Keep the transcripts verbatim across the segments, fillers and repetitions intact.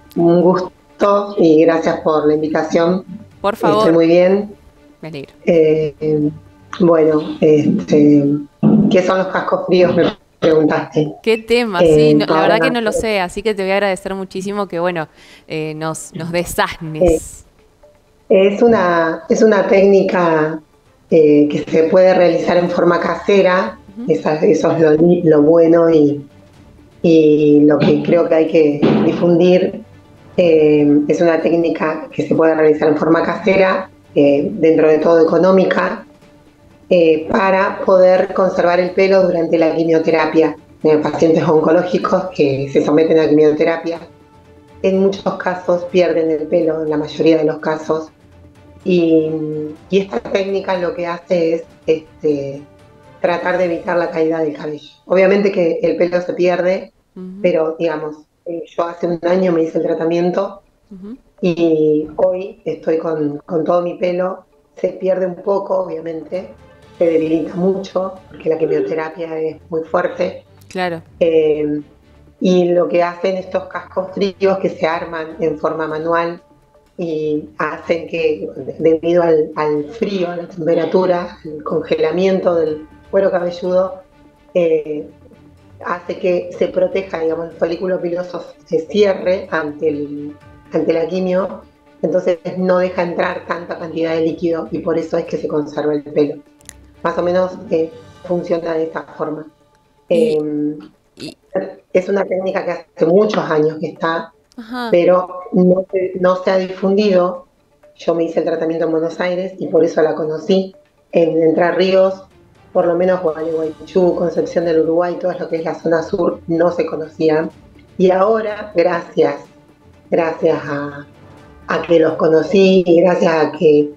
Un gusto y gracias por la invitación. Por Estoy favor, muy bien. me alegro. Eh, bueno, este, ¿qué son los cascos fríos? Me preguntaste. ¿Qué tema? Sí, Eh, no, la verdad que ahora, no lo sé, así que te voy a agradecer muchísimo que, bueno, eh, nos, nos eh, desasnes. es una, es una técnica eh, que se puede realizar en forma casera. Ujú. Esa- eso es lo, li- lo bueno y, y lo que creo que hay que difundir. Eh, es una técnica que se puede realizar en forma casera, eh, dentro de todo económica, eh, para poder conservar el pelo durante la quimioterapia. En pacientes oncológicos que se someten a quimioterapia, en muchos casos pierden el pelo, en la mayoría de los casos, y, y esta técnica lo que hace es este, tratar de evitar la caída del cabello. Obviamente que el pelo se pierde, Ujú, pero digamos, eh, yo hace un año me hice el tratamiento ujú. y hoy estoy con, con todo mi pelo. Se pierde un poco, obviamente, se debilita mucho porque la quimioterapia es muy fuerte. Claro. Eh, y lo que hacen estos cascos fríos que se arman en forma manual y hacen que, debido al, al frío, a la temperatura, al congelamiento del cuero cabelludo, eh, hace que se proteja, digamos, el folículo piloso se cierre ante, el, ante la quimio, entonces no deja entrar tanta cantidad de líquido y por eso es que se conserva el pelo. Más o menos eh, funciona de esta forma. Eh, Y, y, es una técnica que hace muchos años que está, ajá. pero no se, no se ha difundido. Yo me hice el tratamiento en Buenos Aires y por eso la conocí. En Entre Ríos, por lo menos Gualeguaychú, Concepción del Uruguay, todo lo que es la zona sur, no se conocían. Y ahora, gracias, gracias a, a que los conocí y gracias a que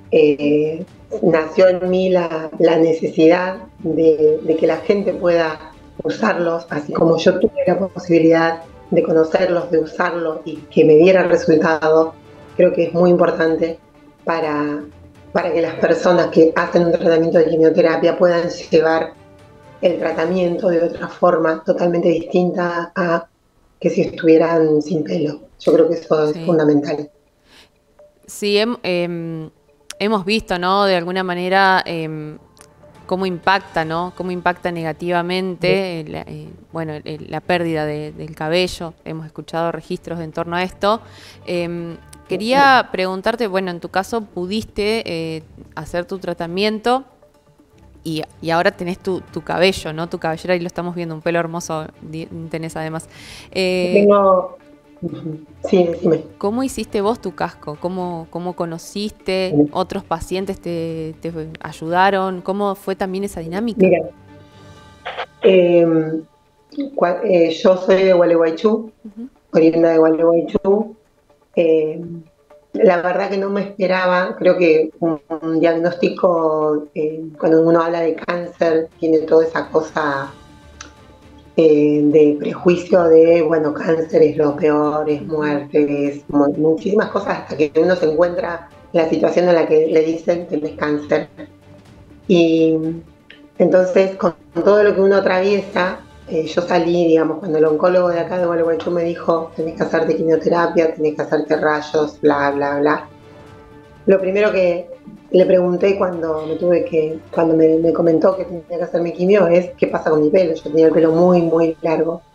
eh, nació en mí la, la necesidad de, de, que la gente pueda usarlos, así como yo tuve la posibilidad de conocerlos, de usarlos y que me diera resultado. Creo que es muy importante para, para que las personas que hacen un tratamiento de quimioterapia puedan llevar el tratamiento de otra forma totalmente distinta a que si estuvieran sin pelo. Yo creo que eso es Sí. fundamental. Sí, hem- em, hemos visto, ¿no? De alguna manera em, cómo impacta, ¿no? Cómo impacta negativamente, eh, la, eh, bueno, el- la pérdida de- del cabello. Hemos escuchado registros en torno a esto. Em, quería preguntarte, bueno, en tu caso pudiste eh, hacer tu tratamiento y, y ahora tenés tu, tu cabello, ¿no? Tu cabellera, ahí lo estamos viendo, un pelo hermoso di- tenés además. Eh, Tengo, sí, decime. ¿Cómo hiciste vos tu casco? ¿Cómo, cómo conociste? ¿Otros pacientes te, te ayudaron? ¿Cómo fue también esa dinámica? Mira, eh, cua- eh, yo soy de Gualeguaychú, Ujú. oriunda de Gualeguaychú. Eh, la verdad que no me esperaba, creo que un, un diagnóstico, eh, cuando uno habla de cáncer, tiene toda esa cosa eh, de prejuicio de, bueno, cáncer es lo peor, es Ujú. muerte, es mu- muchísimas cosas hasta que uno se encuentra en la situación en la que le dicen tenés cáncer. Y entonces, con todo lo que uno atraviesa, eh, yo salí, digamos, cuando el oncólogo de acá de Gualeguaychú me dijo, tenés que hacerte quimioterapia, tenés que hacerte rayos, bla, bla, bla. Lo primero que le pregunté cuando me tuve que, cuando me, me comentó que tenía que hacerme quimio es qué pasa con mi pelo. Yo tenía el pelo muy, muy largo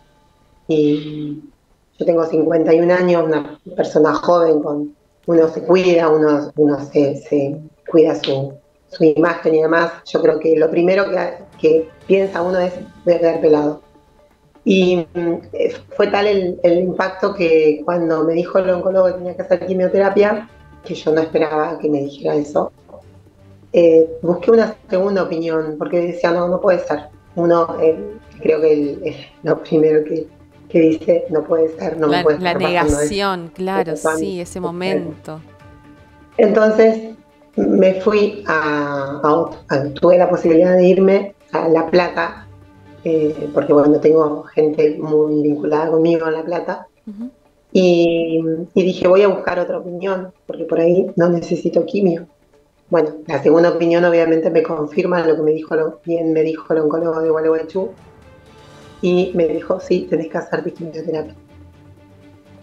y yo tengo cincuenta y un años, una persona joven, con uno se cuida, uno, uno se, se cuida su, su imagen y demás. Yo creo que lo primero que, que piensa uno es voy a quedar pelado. Y mm, fue tal el, el impacto que cuando me dijo el oncólogo que tenía que hacer quimioterapia, que yo no esperaba que me dijera eso, eh, busqué una segunda opinión, porque decía, no, no puede ser. Uno, eh, creo que el, el, lo primero que, que dice, no puede ser, no me La, puede la estar pasando esto. negación, claro, sí, ese momento. Entonces me fui a, a, a, tuve la posibilidad de irme a La Plata, eh, porque bueno, tengo gente muy vinculada conmigo en La Plata, Ujú. y, y dije, voy a buscar otra opinión, porque por ahí no necesito quimio. Bueno, la segunda opinión obviamente me confirma lo que me dijo lo, bien me dijo el oncólogo de Gualeguaychú y me dijo, sí, tenés que hacerte quimioterapia.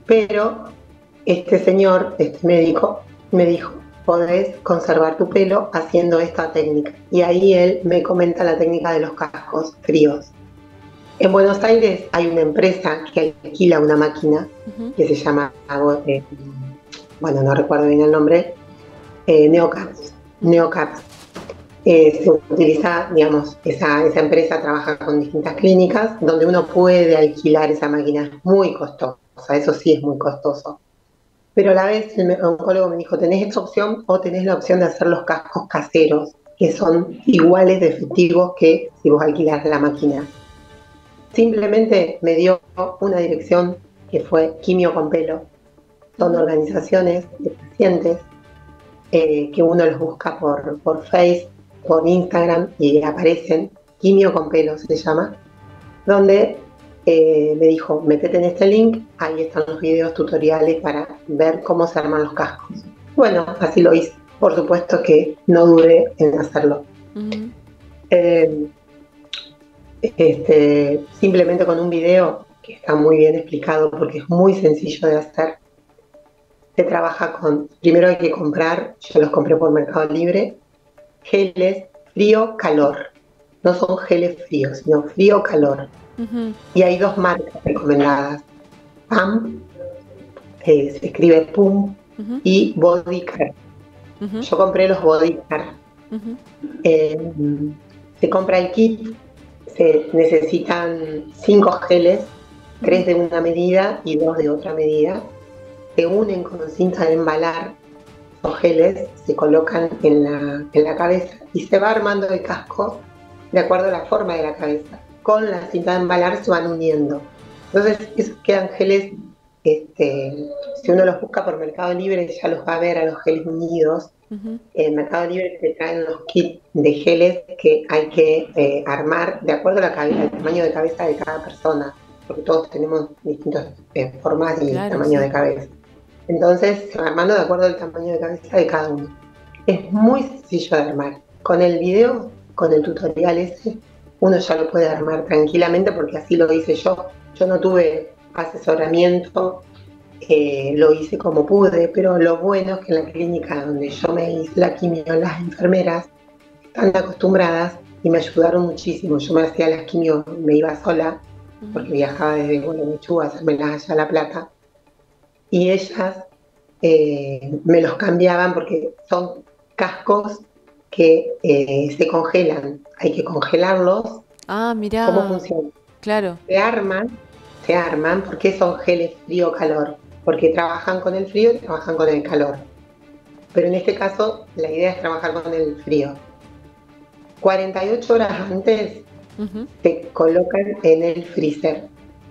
Pero este señor, este médico, me dijo, podés conservar tu pelo haciendo esta técnica. Y ahí él me comenta la técnica de los cascos fríos. En Buenos Aires hay una empresa que alquila una máquina uh-huh. que se llama, eh, bueno, no recuerdo bien el nombre, eh, Neocaps. Neocaps. Eh, se utiliza, digamos, esa, esa empresa trabaja con distintas clínicas donde uno puede alquilar esa máquina. Es muy costosa, eso sí es muy costoso. Pero a la vez el oncólogo me dijo, tenés esta opción o tenés la opción de hacer los cascos caseros, que son iguales de efectivos que si vos alquilás la máquina. Simplemente me dio una dirección que fue Quimio con Pelo. Son organizaciones de pacientes eh, que uno los busca por, por Face, por Instagram y aparecen, Quimio con Pelo se llama, donde eh, me dijo, metete en este link, ahí están los videos tutoriales para ver cómo se arman los cascos. Bueno, así lo hice. Por supuesto que no dudé en hacerlo. Uh-huh. Eh, este, simplemente con un video que está muy bien explicado porque es muy sencillo de hacer. Se trabaja con, primero hay que comprar, yo los compré por Mercado Libre, geles frío-calor. No son geles fríos, sino frío-calor. Uh-huh. Y hay dos marcas recomendadas. P A M, eh, se escribe P U M, uh-huh. y Bodycare. Uh-huh. Yo compré los Bodycare. Uh-huh. Eh, se compra el kit, se necesitan cinco geles, tres de una medida y dos de otra medida. Se unen con cinta de embalar. Los geles se colocan en la, en la cabeza y se va armando el casco de acuerdo a la forma de la cabeza. Con la cinta de embalar se van uniendo. Entonces esos quedan geles, este, si uno los busca por Mercado Libre ya los va a ver a los geles unidos. Uh-huh. En Mercado Libre te traen los kits de geles que hay que eh, armar de acuerdo a la cabeza, al tamaño de cabeza de cada persona, porque todos tenemos distintas eh, formas y claro, tamaño sí. de cabeza. Entonces se va armando de acuerdo al tamaño de cabeza de cada uno. Es muy sencillo de armar. Con el video, con el tutorial ese, uno ya lo puede armar tranquilamente porque así lo hice yo. Yo no tuve asesoramiento, eh, lo hice como pude, pero lo bueno es que en la clínica donde yo me hice la quimio, las enfermeras están acostumbradas y me ayudaron muchísimo. Yo me hacía las quimio, me iba sola, porque viajaba desde Gualeguaychú a hacérmelas allá a La Plata. Y ellas eh, me los cambiaban porque son cascos que eh, se congelan. Hay que congelarlos. Ah, mirá. ¿Cómo funciona? Claro. Se arman, se arman porque son geles frío-calor. Porque trabajan con el frío y trabajan con el calor. Pero en este caso, la idea es trabajar con el frío. cuarenta y ocho horas antes uh-huh. se colocan en el freezer.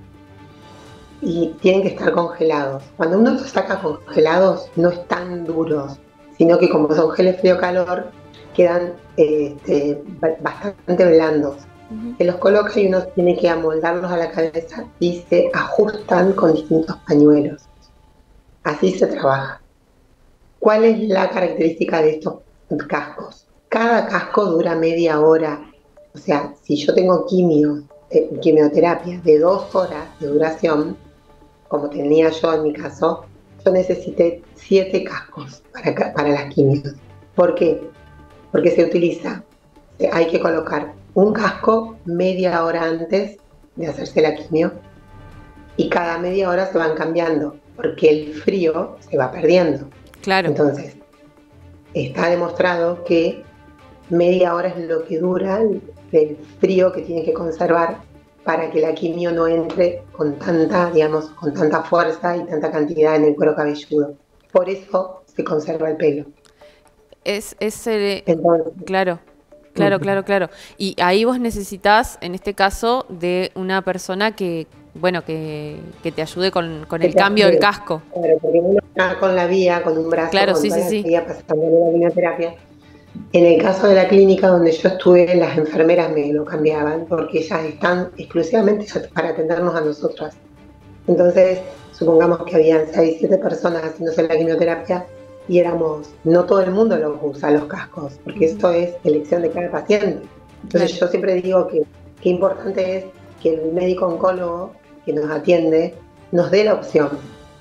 Y tienen que estar congelados. Cuando uno los saca congelados, no están duros, sino que como son geles frío-calor, quedan este, bastante blandos. Uh-huh. Se los coloca y uno tiene que amoldarlos a la cabeza y se ajustan con distintos pañuelos. Así se trabaja. ¿Cuál es la característica de estos cascos? Cada casco dura media hora. O sea, si yo tengo quimio, eh, quimioterapia de dos horas de duración, como tenía yo en mi caso, yo necesité siete cascos para, para las quimios. ¿Por qué? Porque se utiliza, hay que colocar un casco media hora antes de hacerse la quimio y cada media hora se van cambiando porque el frío se va perdiendo. Claro. Entonces, está demostrado que media hora es lo que dura el, el frío que tiene que conservar para que la quimio no entre con tanta, digamos, con tanta fuerza y tanta cantidad en el cuero cabelludo. Por eso se conserva el pelo. Es, es el, Entonces, claro, claro, uh-huh. claro, claro. Y ahí vos necesitas, en este caso, de una persona que, bueno, que, que te ayude con, con el cambio del casco. Claro, porque uno está con la vía, con un brazo, claro, con sí, toda sí, la sí. vía pasando la quimioterapia. En el caso de la clínica donde yo estuve, las enfermeras me lo cambiaban porque ellas están exclusivamente para atendernos a nosotras. Entonces, supongamos que habían seis, siete personas haciéndose la quimioterapia y éramos, no todo el mundo los usa los cascos, porque uh-huh. esto es elección de cada paciente. Entonces claro. yo siempre digo que qué importante es que el médico oncólogo que nos atiende nos dé la opción.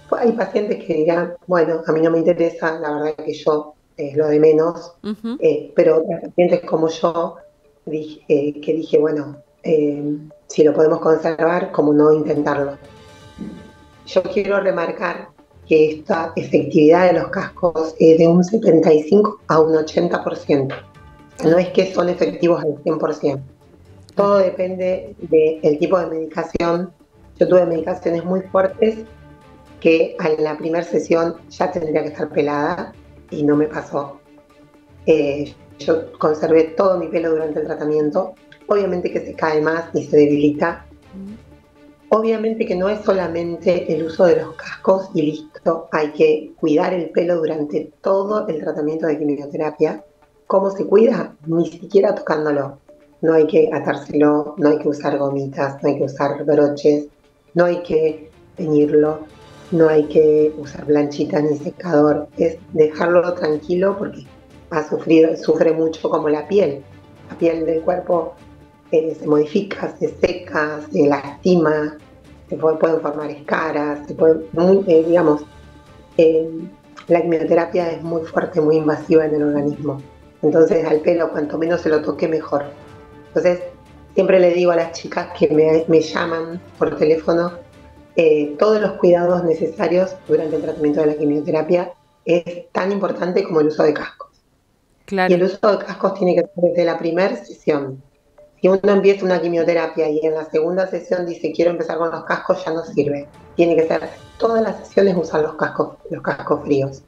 Hay pacientes que dirán, bueno, a mí no me interesa, la verdad que yo es lo de menos, Ujú. eh, pero otros pacientes como yo, dije, eh, que dije, bueno, eh, si lo podemos conservar, ¿cómo no intentarlo? Yo quiero remarcar que esta efectividad de los cascos es de un setenta y cinco a un ochenta por ciento. O sea, no Ah, es que son efectivos al cien por ciento. claro. Todo depende del tipo de medicación. Yo tuve medicaciones muy fuertes que en la primera sesión ya tendría que estar pelada y no me pasó. Eh, yo conservé todo mi pelo durante el tratamiento. Obviamente que se cae más y se debilita. Mm. Obviamente que no es solamente el uso de los cascos y listo. Hay que cuidar el pelo durante todo el tratamiento de quimioterapia. ¿Cómo se cuida? Ni siquiera tocándolo. No hay que atárselo, no hay que usar gomitas, no hay que usar broches, no hay que teñirlo, no hay que usar planchita ni secador. Es dejarlo tranquilo porque va a sufrir, sufre mucho como la piel. La piel del cuerpo eh, se modifica, se seca, se lastima, se puede, pueden formar escaras, se puede, muy, eh, digamos, eh, la quimioterapia es muy fuerte, muy invasiva en el organismo. Entonces al pelo, cuanto menos se lo toque, mejor. Entonces, siempre le digo a las chicas que me, me llaman por teléfono, eh, todos los cuidados necesarios durante el tratamiento de la quimioterapia es tan importante como el uso de cascos. Y el Claro. uso de cascos tiene que ser desde la primera sesión. Si uno empieza una quimioterapia y en la segunda sesión dice quiero empezar con los cascos, ya no sirve. Tiene que ser todas las sesiones usar los cascos, los cascos fríos.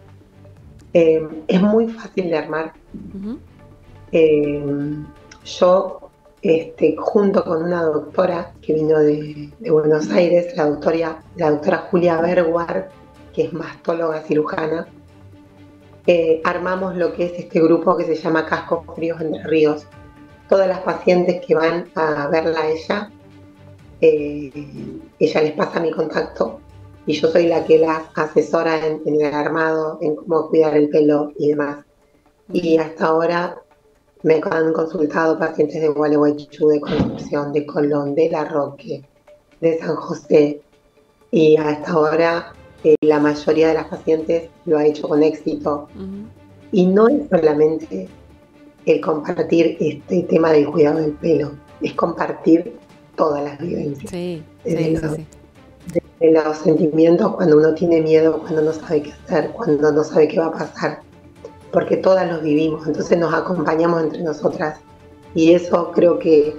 Eh, es muy fácil de armar. Ujú. Eh, yo, este, junto con una doctora que vino de, de Buenos Aires, la doctora, la doctora Julia Berguar, que es mastóloga cirujana, eh, armamos lo que es este grupo que se llama Cascos Fríos Entre Ríos. Todas las pacientes que van a verla a ella, eh, ella les pasa mi contacto y yo soy la que las asesora en, en el armado, en cómo cuidar el pelo y demás. Y Bien. hasta ahora me han consultado pacientes de Gualeguaychú, de Concepción, de Colón, de La Roque, de San José, y hasta ahora eh, la mayoría de las pacientes lo ha hecho con éxito. Ujú. Y no es solamente el compartir este tema del cuidado del pelo, es compartir todas las vivencias, Sí, desde sí, sí, los, sí. desde los sentimientos cuando uno tiene miedo, cuando no sabe qué hacer, cuando no sabe qué va a pasar, porque todas los vivimos, entonces nos acompañamos entre nosotras y eso creo que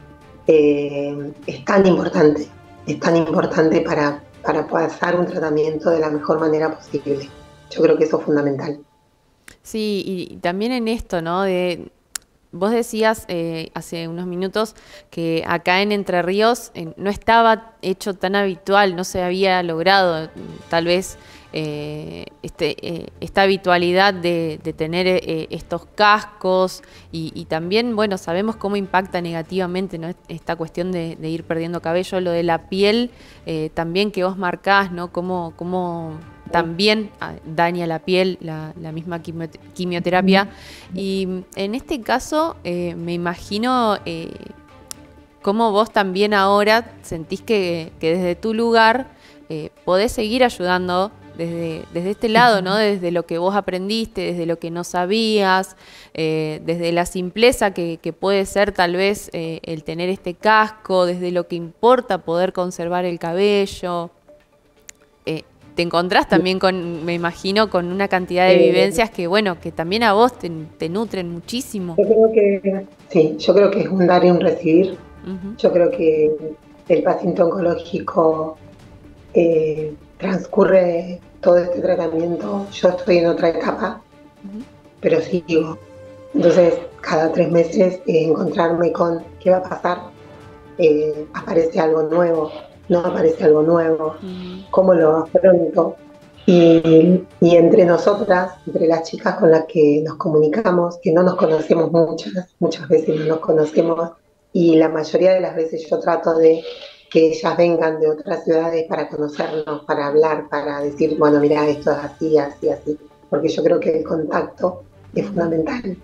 eh, es tan importante, es tan importante para, para pasar un tratamiento de la mejor manera posible. Yo creo que eso es fundamental. Sí, y también en esto, ¿no? De, vos decías eh, hace unos minutos que acá en Entre Ríos eh, no estaba hecho tan habitual, no se había logrado tal vez eh, este, eh, esta habitualidad de, de tener eh, estos cascos y, y también, bueno, sabemos cómo impacta negativamente, ¿no? Esta cuestión de, de ir perdiendo cabello, lo de la piel eh, también que vos marcás, ¿no? Cómo, cómo también ah, daña la piel la, la misma quimio- quimioterapia. Y en este caso, eh, me imagino eh, cómo vos también ahora sentís que, que desde tu lugar eh, podés seguir ayudando desde, desde este lado, ¿no? Desde lo que vos aprendiste, desde lo que no sabías, eh, desde la simpleza que, que puede ser tal vez eh, el tener este casco, desde lo que importa poder conservar el cabello. Eh, te encontrás también con, me imagino, con una cantidad de Eh, vivencias que, bueno, que también a vos te, te nutren muchísimo. yo creo que sí, yo creo que es un dar y un recibir. Ujú. Yo creo que el paciente oncológico eh, transcurre todo este tratamiento. Yo estoy en otra etapa, Ujú. pero sigo. Entonces, cada tres meses eh, encontrarme con qué va a pasar, eh, aparece algo nuevo, no aparece algo nuevo, Ujú. cómo lo afronto. Y, y entre nosotras, entre las chicas con las que nos comunicamos, que no nos conocemos muchas, muchas veces no nos conocemos, y la mayoría de las veces yo trato de que ellas vengan de otras ciudades para conocernos, para hablar, para decir, bueno, mira, esto es así, así, así, porque yo creo que el contacto es Ujú. fundamental.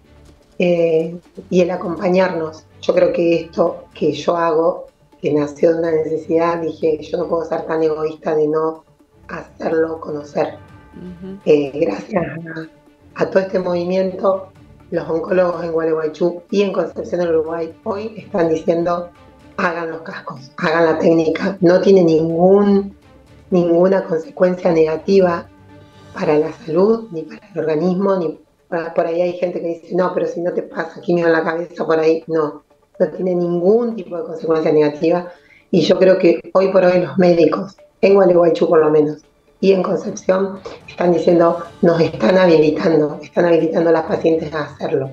Eh, y el acompañarnos. Yo creo que esto que yo hago, que nació de una necesidad, dije, yo no puedo ser tan egoísta de no hacerlo conocer. Ujú. Eh, gracias a, a todo este movimiento, los oncólogos en Gualeguaychú y en Concepción del Uruguay hoy están diciendo hagan los cascos, hagan la técnica, no tiene ningún, ninguna consecuencia negativa para la salud, ni para el organismo, ni para, por ahí hay gente que dice, no, pero si no te pasa quimio en la cabeza, por ahí, no, no tiene ningún tipo de consecuencia negativa. Y yo creo que hoy por hoy los médicos, en Gualeguaychú por lo menos, y en Concepción, están diciendo, nos están habilitando, están habilitando a las pacientes a hacerlo.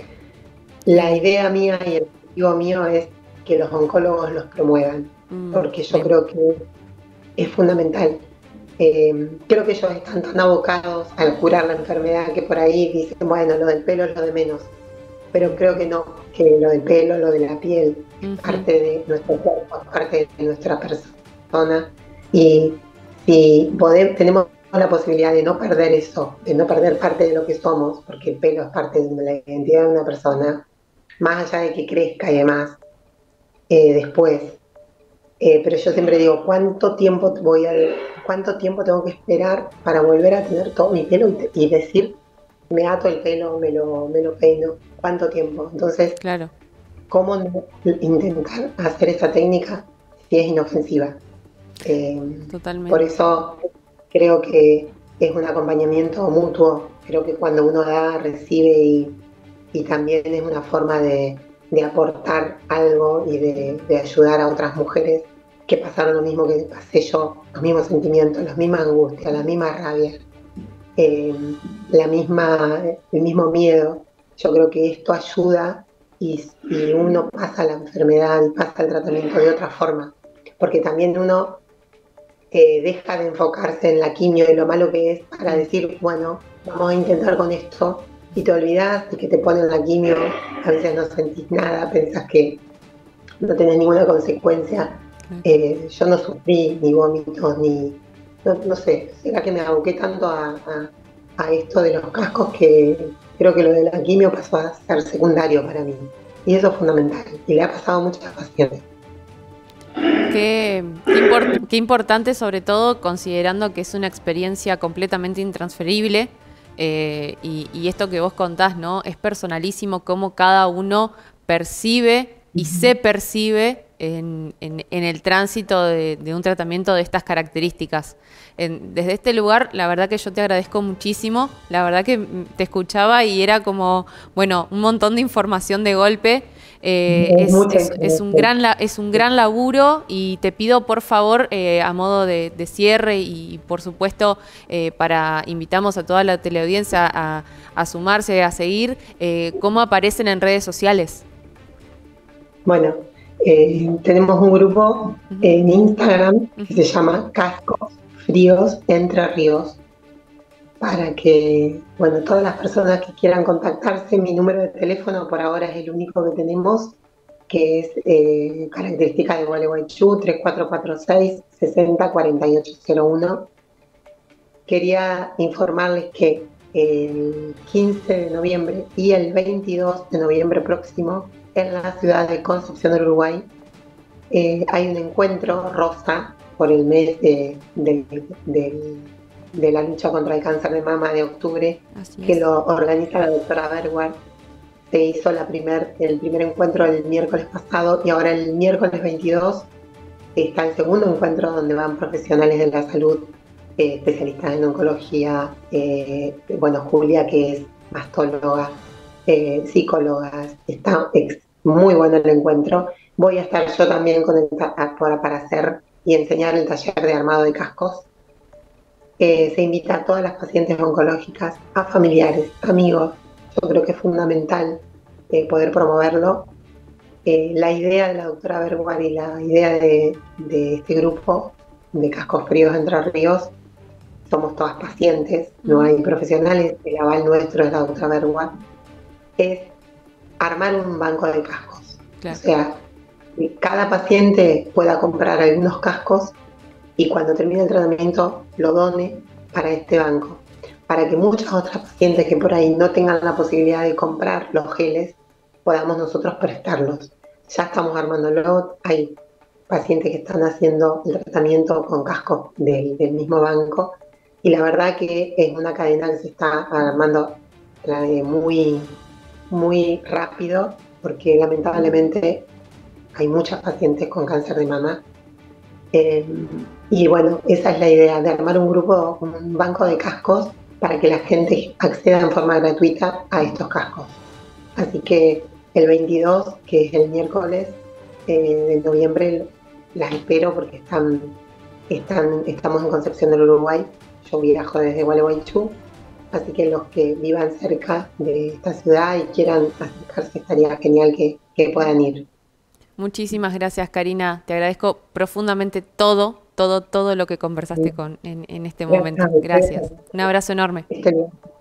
La idea mía y el objetivo mío es que los oncólogos los promuevan, Mm, porque yo bien. creo que es fundamental. Eh, creo que ellos están tan abocados al curar la enfermedad que por ahí dicen, bueno, lo del pelo es lo de menos. Pero creo que no, que lo del pelo, lo de la piel, es Ujú. parte de nuestro cuerpo, es parte de nuestra persona. Y si podemos, tenemos la posibilidad de no perder eso, de no perder parte de lo que somos, porque el pelo es parte de la identidad de una persona, más allá de que crezca y demás, eh, después. Eh, pero yo siempre digo, ¿cuánto tiempo voy a, cuánto tiempo tengo que esperar para volver a tener todo mi pelo y, y decir, me ato el pelo, me lo, me lo peino? ¿Cuánto tiempo? Entonces, Claro, ¿cómo no intentar hacer esta técnica si es inofensiva? Eh, por totalmente. eso creo que es un acompañamiento mutuo. Creo que cuando uno da, recibe y, y también es una forma de, de aportar algo y de, de ayudar a otras mujeres que pasaron lo mismo que pasé yo, los mismos sentimientos, las mismas angustias, la misma rabia, eh, la misma, el mismo miedo. Yo creo que esto ayuda y, y uno pasa la enfermedad y pasa el tratamiento de otra forma, porque también uno eh, deja de enfocarse en la quimio y lo malo que es para Mm, decir, bueno, vamos a intentar con esto y te olvidas de que te ponen la quimio, a veces no sentís nada, pensás que no tenés ninguna consecuencia. claro. Eh, yo no sufrí ni vómitos, ni, no, no sé, será que me aboqué tanto a, a, a esto de los cascos que creo que lo de la quimio pasó a ser secundario para mí. Y eso es fundamental, y le ha pasado a muchas pacientes. Qué, qué, import- qué importante, sobre todo considerando que es una experiencia completamente intransferible. Eh, y, y esto que vos contás, ¿no? Es personalísimo cómo cada uno percibe y se percibe en, en- en el tránsito de, de un tratamiento de estas características. En- desde este lugar, la verdad que yo te agradezco muchísimo. La verdad que mm, te escuchaba y era como, bueno, un montón de información de golpe. Eh, Es es, mucha es- es un información. gran, la- es un gran laburo y te pido por favor, eh, a modo de, de cierre y por supuesto eh, para invitamos a toda la teleaudiencia a, a sumarse, a seguir, eh, cómo aparecen en redes sociales. Bueno, eh, tenemos un grupo Ujú, en Instagram que ujú. se llama Cascos Fríos Entre Ríos, para que, bueno, todas las personas que quieran contactarse, mi número de teléfono por ahora es el único que tenemos, que es eh, característica de Gualeguaychú, tres cuatro cuatro seis, seis cero cuatro ocho cero uno. Quería informarles que el quince de noviembre y el veintidós de noviembre próximo, en la ciudad de Concepción del Uruguay, eh, hay un encuentro rosa por el mes de, de, de, de la lucha contra el cáncer de mama de octubre, Así que es. lo organiza la doctora Berwar. Se hizo la primer, el primer encuentro el miércoles pasado y ahora el miércoles veintidós está el segundo encuentro donde van profesionales de la salud, eh, especialistas en oncología, eh, bueno, Julia, que es mastóloga, eh, psicólogas, está ex, muy bueno el encuentro. Voy a estar yo también con el, para, para hacer y enseñar el taller de armado de cascos. Eh, se invita a todas las pacientes oncológicas, a familiares, amigos. Yo creo que es fundamental eh, poder promoverlo. Eh, la idea de la doctora Bergua y la idea de, de este grupo de Cascos Fríos Entre Ríos, somos todas pacientes, no Ujú, hay profesionales, el aval nuestro es la doctora Bergua, es armar un banco de cascos. O claro. sea, que cada paciente pueda comprar algunos cascos y cuando termine el tratamiento lo done para este banco, para que muchas otras pacientes que por ahí no tengan la posibilidad de comprar los geles, podamos nosotros prestarlos. Ya estamos armándolo, hay pacientes que están haciendo el tratamiento con casco del, del mismo banco. Y la verdad que es una cadena que se está armando eh, muy, muy rápido, porque lamentablemente hay muchas pacientes con cáncer de mama. Eh, y bueno, esa es la idea, de armar un grupo, un banco de cascos para que la gente acceda en forma gratuita a estos cascos. Así que el veintidós, que es el miércoles eh, de noviembre, las espero porque están, están, estamos en Concepción del Uruguay. Yo viajo desde Gualeguaychú, así que los que vivan cerca de esta ciudad y quieran acercarse, estaría genial que, que puedan ir. Muchísimas gracias, Karina. Te agradezco profundamente todo, todo, todo lo que conversaste con, en, en este momento. Gracias. Un abrazo enorme. Este,